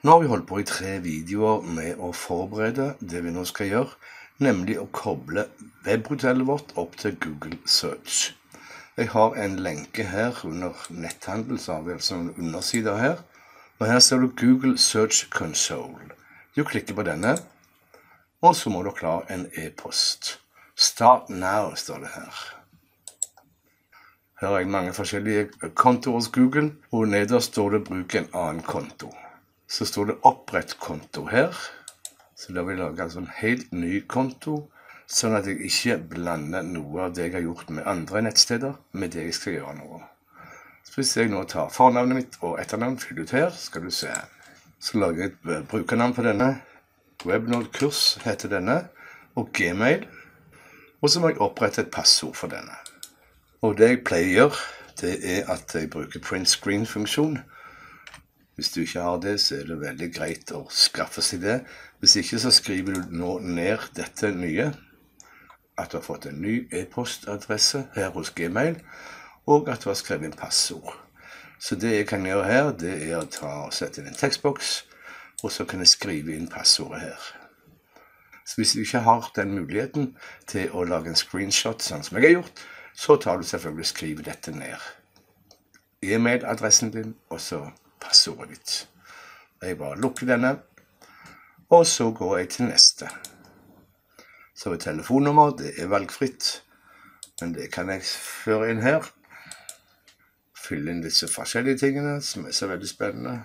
Nå har vi holdt på i 3 videoer med å forberede det vi nå skal gjøre, nemlig å koble webhotellet vårt opp til Google Search. Jeg har en lenke her under netthandel, så har vi altså en underside her. Og her ser du Google Search Console. Du klikker på denne, og så må du klare en e-post. Start now, står det her. Her har jeg mange forskjellige kontoer hos Google, og nederst står det bruk en annen konto. Så står det opprett konto her, så da vil jeg lage altså en helt ny konto, sånn at jeg ikke blander noe av det jeg har gjort med andre nettsteder, med det jeg skal gjøre nå. Så hvis jeg nå tar fornavnet mitt og etternavn, fyller ut her, skal du se. Så lager jeg et brukernavn på denne, Webnode-kurs heter denne, og Gmail, og så må jeg opprette et passord for denne. Og det jeg pleier, det er at jeg bruker print screen-funksjon. Hvis du ikke har det, så er det veldig greit å skaffe seg det. Hvis ikke, så skriver du nå ned dette nye, at du har fått en ny e-postadresse her hos Gmail, og at du har skrevet en passord. Så det jeg kan gjøre her, det er å sette inn en tekstboks, og så kan jeg skrive inn passordet her. Så hvis du ikke har den muligheten til å lage en screenshot, sånn som jeg har gjort, så tar du selvfølgelig og skriver dette ned. E-mailadressen din, og så passordet ditt. Jeg bare lukker denne, og så går jeg til neste. Så er telefonnummer, det er valgfritt, men det kan jeg føre inn her. Fylle inn disse forskjellige tingene, som er så veldig spennende.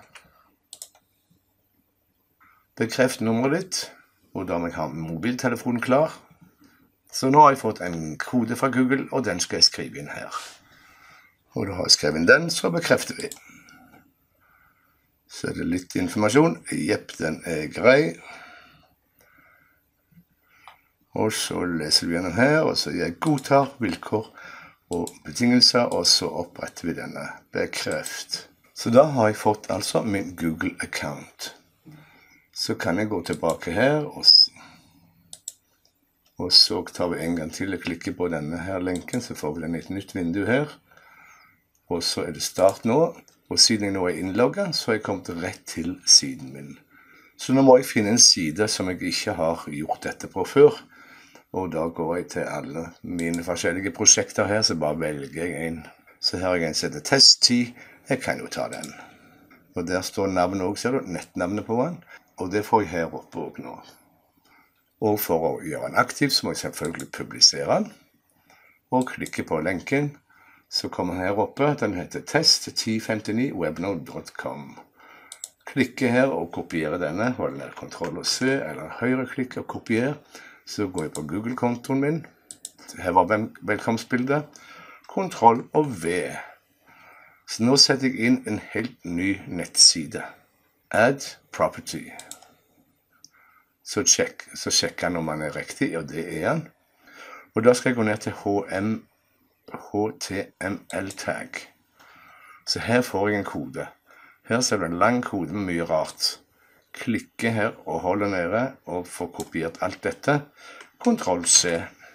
Bekreft nummeret ditt, og da må jeg ha mobiltelefonen klar. Så nå har jeg fått en kode fra Google, og den skal jeg skrive inn her. Og da har jeg skrevet inn den, så bekrefter vi. Så er det litt informasjon. Jepp, den er grei. Og så leser vi gjennom her, og så jeg godtar vilkår og betingelser, og så oppretter vi denne bekreft. Så da har jeg fått altså min Google-account. Så kan jeg gå tilbake her, og så tar vi en gang til og klikker på denne her lenken, så får vi den i et nytt vindu her. Og så er det start nå, og siden jeg nå er innlogget, så har jeg kommet rett til siden min. Så nå må jeg finne en side som jeg ikke har gjort dette på før, og da går jeg til alle mine forskjellige prosjekter her, så bare velger jeg en. Så her har jeg en som heter Test 10, jeg kan jo ta den. Og der står navnet også, ser du, nettnavnet på den. Og det får jeg her oppe også nå. Og for å gjøre den aktiv, så må jeg selvfølgelig publisere den. Og klikke på lenken, så kommer den her oppe. Den heter test1059webnode.com. Klikke her og kopiere denne. Hold ned Ctrl og C, eller høyreklikk og kopiere. Så går jeg på Google-kontoen min. Her var velkomstbildet. Ctrl og V. Så nå setter jeg inn en helt ny nettside. Add property. Så sjekker han om han er riktig, og det er han. Og da skal jeg gå ned til HTML-tag. Så her får jeg en kode. Her ser du en lang kode med mye rart. Klikke her og holde nede, og få kopiert alt dette. Ctrl C.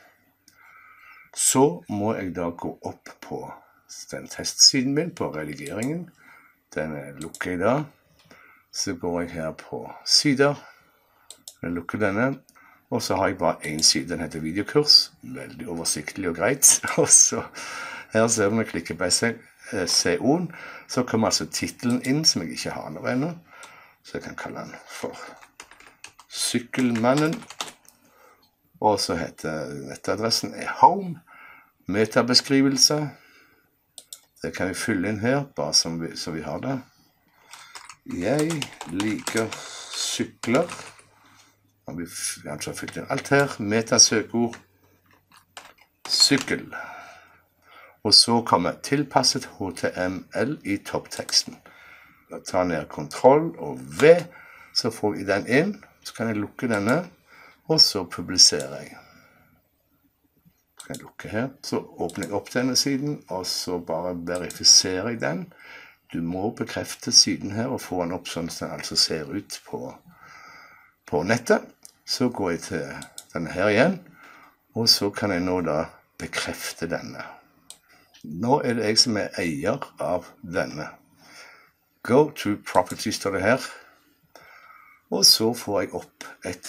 Så må jeg da gå opp på den testsiden min, på redigeringen. Den lukker jeg da. Så går jeg her på sider. Jeg lukker denne, og så har jeg bare en side, den heter videokurs, veldig oversiktlig og greit, og så her ser du når jeg klikker på CO-en, så kommer altså titelen inn, som jeg ikke har noe ennå, så jeg kan kalle den for Sykkelmannen, og så heter nettadressen home, metabeskrivelse, det kan vi fylle inn her, bare så vi har det. Jeg liker sykler. Vi har altså fylt inn alt her. Metasøkeord. Sykkel. Og så kommer tilpasset HTML i toppteksten. Da tar jeg ned Ctrl og V, så får vi den inn. Så kan jeg lukke denne, og så publiserer jeg. Så kan jeg lukke her. Så åpner jeg opp denne siden, og så bare verifiserer jeg den. Du må bekrefte siden her og få den opp sånn som den altså ser ut på nettet. Så går jeg til denne her igjen, og så kan jeg nå da bekrefte denne. Nå er det jeg som er eier av denne. Go to property står det her. Og så får jeg opp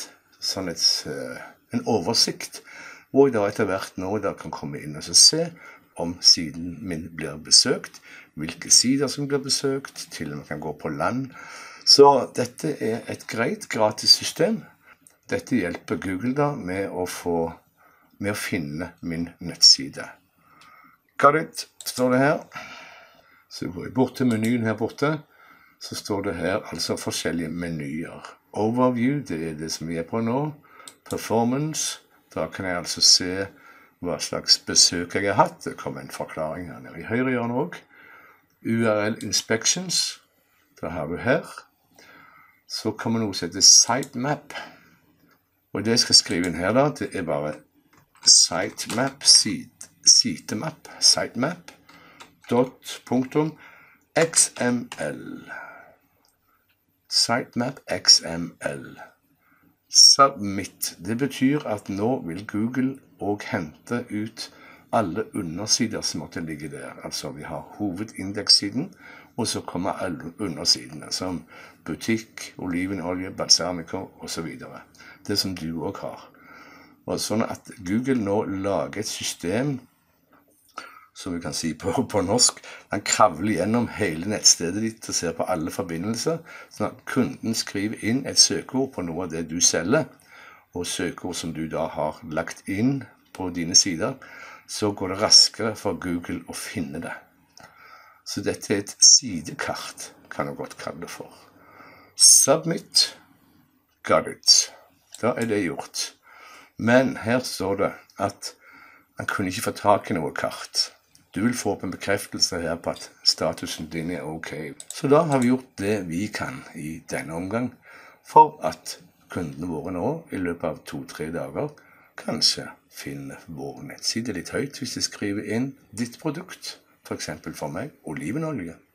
en oversikt, hvor jeg da etter hvert nå da kan komme inn og se om siden min blir besøkt, hvilke sider som blir besøkt, til og med kan gå på land. Så dette er et greit gratis system. Dette hjelper Google da med å finne min nettside. Got it, står det her. Så går jeg bort til menyen her borte. Så står det her altså forskjellige menyer. Overview, det er det som vi er på nå. Performance, da kan jeg altså se hva slags besøk jeg har hatt. Det kommer en forklaring her nede i høyre hjørne også. URL Inspections, da har vi her. Så kommer noe som heter Sitemap. Og det jeg skal skrive inn her da, det er bare sitemap, sitemap.xml. Sitemap XML. Submit. Det betyr at nå vil Google også hente ut alle undersider som måtte ligge der. Altså vi har hovedindekssiden, og så kommer alle undersidene, som butikk, olivenolje, balsamico og så videre. Det som du også har. Og sånn at Google nå lager et system, som vi kan si på norsk, han kravler gjennom hele nettstedet ditt og ser på alle forbindelser, sånn at kunden skriver inn et søkeord på noe av det du selger, og søkeord som du da har lagt inn på dine sider, så går det raskere for Google å finne det. Så dette er et sidekart, kan jeg godt kalle det for. Submit. Got it. Da er det gjort. Men her står det at han kunne ikke få tak i noe kart. Du vil få opp en bekreftelse her på at statusen din er ok. Så da har vi gjort det vi kan i denne omgang, for at kundene våre nå i løpet av 2-3 dager kanskje finner vår nettside litt høyt hvis de skriver inn ditt produkt, for eksempel for meg, olivenolje.